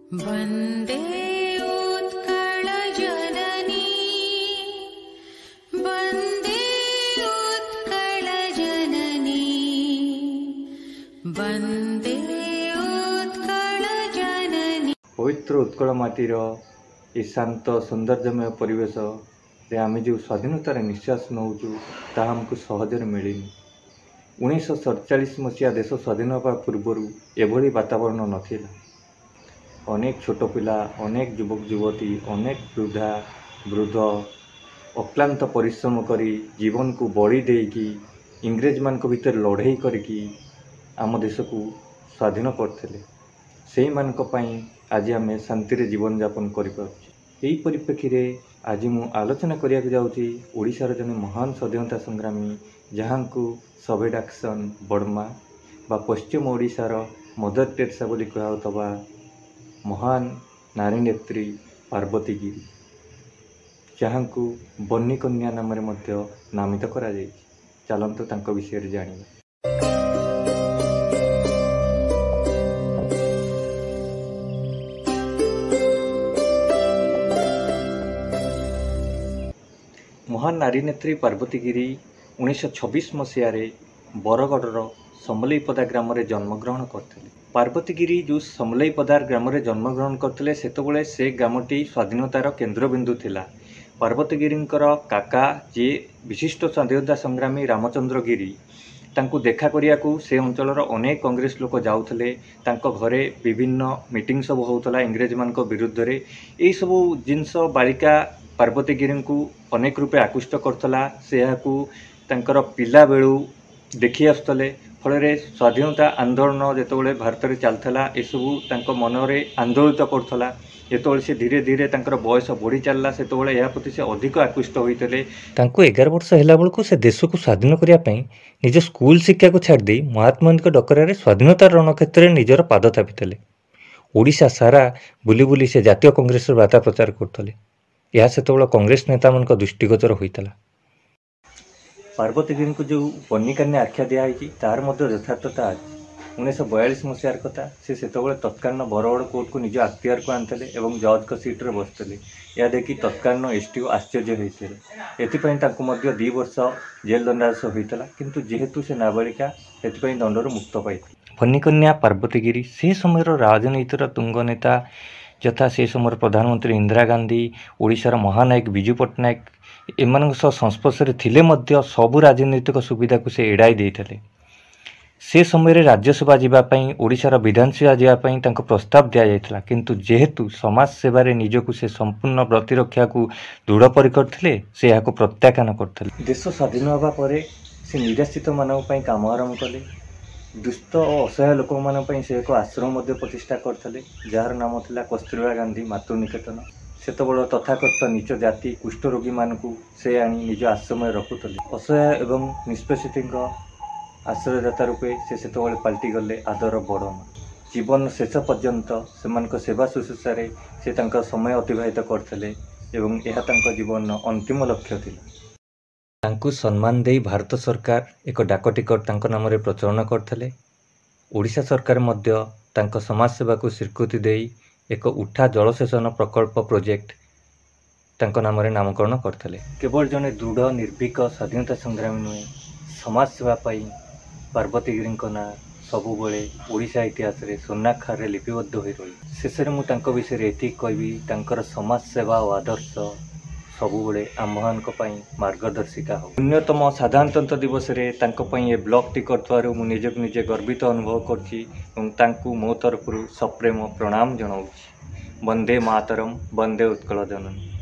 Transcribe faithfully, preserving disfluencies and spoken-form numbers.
वन्दे उत्कल जननी वन्दे उत्कल जननी वन्दे उत्कल जननी। पवित्र उत्कल माटीर ये शांत सौंदर्यमय परिवेश रे आमे जो स्वाधीनतार निश्वास नौचु ताहा हमको सहजरे मिलिनी। उन्नीस सड़चाश मसीहा देश स्वाधीन होगा पूर्वर एभली वातावरण नथिला। अनेक छोट पिला, अनेक युवक युवती, अनेक वृद्धा वृद्ध अक्लांत परिश्रम करी जीवन को बड़ी देकी इंग्रेज मान भीतर लड़ाई करके आम देश को स्वाधीन करते। से आज आम शांति जीवन यापन करें। परिप्रेक्षी में आज मु आलोचना करिया जाऊँगी ओडिशार जने महान स्वाधीनता संग्रामी जहाँ को सभे डाक्सन बर्मा बा पश्चिम ओडिशार मदर टेरेसा बोली कहउतबा महान नारी नेत्री पार्वती गिरी जहाँ को बन्नी कन्या नाम नामित करा जायछि। चलंतु तांको विषय रे जानिबा। महान नारी नेत्री पार्वती गिरी उन्नीस छब्बीस मसीह बरगढ़ समलईपदा ग्राम में जन्मग्रहण करते। पार्वती गिरी जो समलईपदार ग्राम में जन्मग्रहण करते सेतबेले से ग्रामटी स्वाधीनतार केन्द्रबिंदु थिला। पार्वती गिरी काका जी विशिष्ट स्वाधीनता संग्रामी रामचंद्र गिरी तांकु देखा करिया को से अंचलर अनेक कांग्रेस लोक जाउथले। तांको घरे विभिन्न मीटिंग सब होउतला इंग्रेज मान विरुद्ध रे। एई सबु जिनस बालिका पार्वती गिरी को अनेक रूपे आकृष्ट करथला। से याकू तांकर पिला बेलू देखि आसुतले। फल स्वाधीनता आंदोलन जितेबाला भारत में चलता यसबू मनरे आंदोलित करथला। जितेबाला से धीरे धीरे तांकर बयस बढ़ी चलला से प्रति से अधिक आकृष्ट होते। एगार वर्ष है बेलू से देश को स्वाधीन करने निज स्कूल शिक्षा को छाड़ी महात्मा गांधी डकर स्वाधीनता रणक्षेत्र में निजर पाद थापिते। ओडिशा सारा बुली बुली से जातीय कांग्रेस वार्ता प्रचार करते। यह से कांग्रेस नेता मान दृष्टिगोचर होता। पार्वती गिरी को जो बन्नी कन्या आख्या दिखाई तार यथार्थता आज उन्नीस बयालीस मसीहार कथा। से तत्कालीन बरगढ़ कोर्ट को निज अख्तियार को आनते एवं जज को सीट्रे बसते। यह देखि तत्कालीन एसटीओ आश्चर्य होते। एपाई दी वर्ष जेल दंडादेश होता किंतु जेहेतु से नाबालिका से दंडर मुक्त पाई। बन्नी कन्या पार्वती गिरी से समय राजनीतिर तुंग नेता यथा से समय प्रधानमंत्री इंदिरा गांधी ओडिशार महानायक विजु पट्टनायक एमान संस्पर्श थिले मध्य सबु राजनीतिक सुविधा को से एड़ाई देते। से समय राज्यसभा जावाई ओडिशार विधानसभा जावाई प्रस्ताव दि जाता किंतु जेहेतु समाज सेवार निजक से संपूर्ण प्रतिरक्षा को दृढ़ परिकर थे से यहाँ प्रत्याख्यान करते। देश स्वाधीन होगा पर से निराश्रित मानक काम आरंभ कले। दुष्ट और असहाय लोक मान से एक आश्रम प्रतिष्ठा करते जार नाम था कस्तूरबा गांधी मातृ निकेतन। सेतबेल तथाकथित नीच जाति कुष्ठरोगी मानक से आनी निज आश्रम रखुले। असहाय एवं निष्पेषित आश्रयदाता रूपे से सेतबेले पलटि गले आदर बड़मा। जीवन शेष पर्यंत से सेवा शुश्रूषा से तांका समय अतिबाहित करते एवं यह तांका जीवन अंतिम लक्ष्य थिला। तांकु सम्मान दे भारत सरकार एक डाक टिकट तांको नाम रे प्रचलन करते। ओडिशा सरकार मध्य तांको समाज सेवा को स्वीकृति दे एक उठा जलसेचन प्रकल्प प्रोजेक्ट तांको नाम रे नामकरण करते। केवल जने दृढ़ निर्भीक स्वाधीनता संग्रामी नुहे समाज सेवा पाई पार्वती गिरी ना सबुबले ओडिशा इतिहास रे स्वर्णाक्षर रे लिपिबद्ध हो रही। शेष में मुझे विषय ये कहबी तांकर समाज सेवा और आदर्श सबुबले आम्भमान मार्गदर्शिका हो। न्यूनतम साधारणतंत्र दिवस रे तांको पई ये ब्लॉक टी करथवारु मु निजक निजे गर्वित अनुभव करछि एवं तांकु मो तरफरु सप्रेम प्रणाम जणाउछि। वंदे मातरम, वंदे उत्कल जननी।